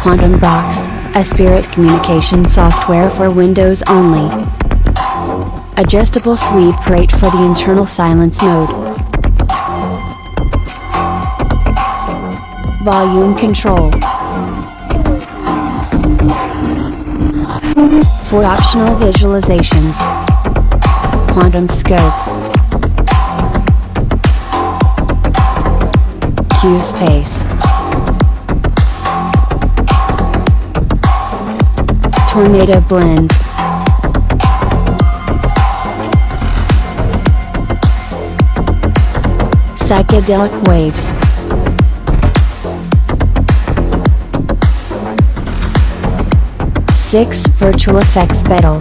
Quantum Box, a spirit communication software for Windows only. Adjustable sweep rate for the internal silence mode. Volume control. For optional visualizations. Quantum scope. Q space. Tornado blend. Psychedelic waves. Six virtual effects pedals.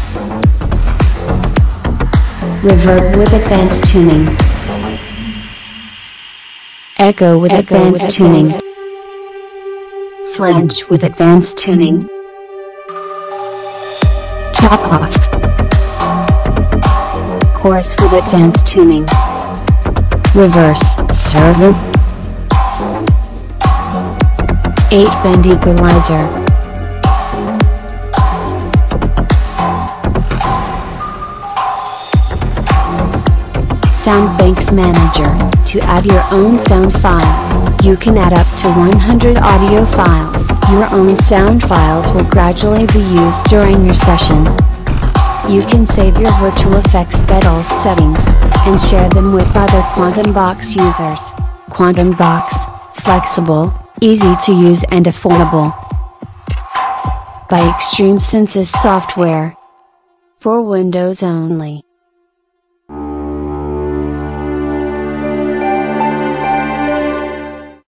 Reverb with advanced tuning. Echo with advanced tuning. Flange with advanced tuning. Cap off. Chorus with advanced tuning. Reverse server. 8-band equalizer. Sound Banks Manager. To add your own sound files, you can add up to 100 audio files. Your own sound files will gradually be used during your session. You can save your virtual effects pedals settings, and share them with other Quantum Box users. Quantum Box, flexible, easy to use and affordable. By Extreme Senses Software. For Windows only.